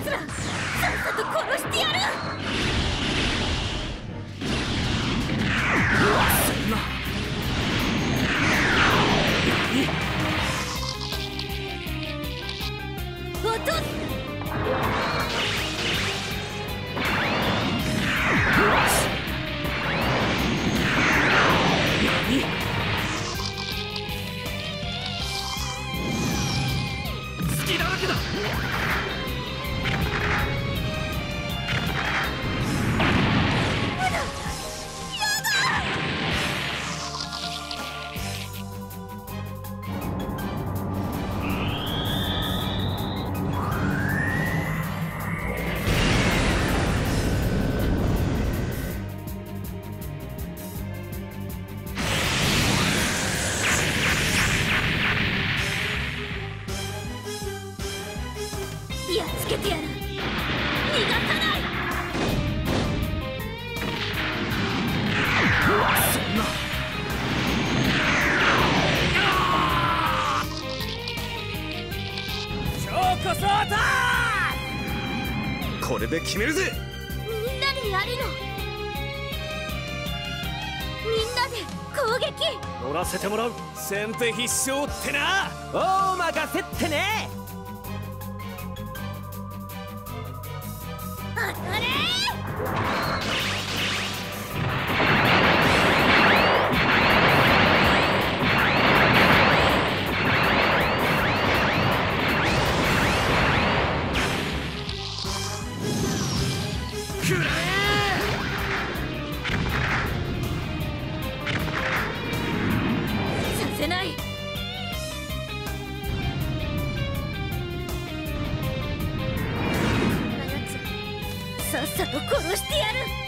奴らさっさと殺してやる。 そんな。 落とす。 隙だらけだ。 やっつけてやる。逃がさない。 そんな。今日こそだ。これで決めるぜ。 みんなでやるの。みんなで攻撃。 乗らせてもらう。先手必勝ってな。大任せってね。 当たれ。 くらえ。 させない。こんなやつさっさと殺してやる。